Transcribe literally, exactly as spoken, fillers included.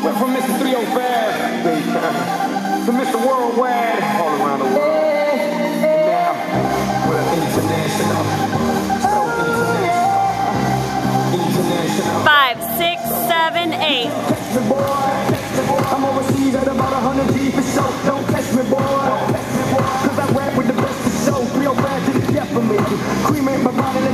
Went from Mister three oh five, Dade County, to Mister Worldwide, all around the world. And now, we're international. So international. International. Five, six, seven, eight. Catch me, boy. I'm overseas at about one hundred G for show. Don't catch me, boy. Cause I rap with the best of show. three oh five to the death of me. Cremate my body.